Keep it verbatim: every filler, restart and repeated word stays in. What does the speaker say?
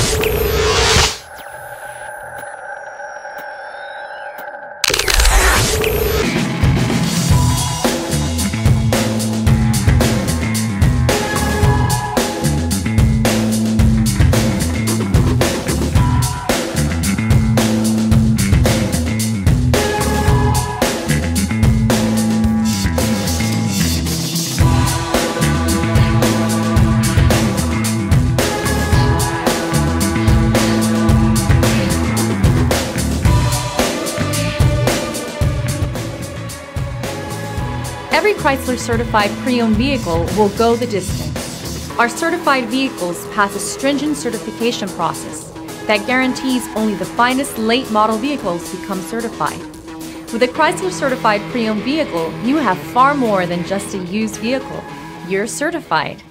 Every Chrysler certified pre-owned vehicle will go the distance. Our certified vehicles pass a stringent certification process that guarantees only the finest late model vehicles become certified. With a Chrysler certified pre-owned vehicle, you have far more than just a used vehicle. You're certified.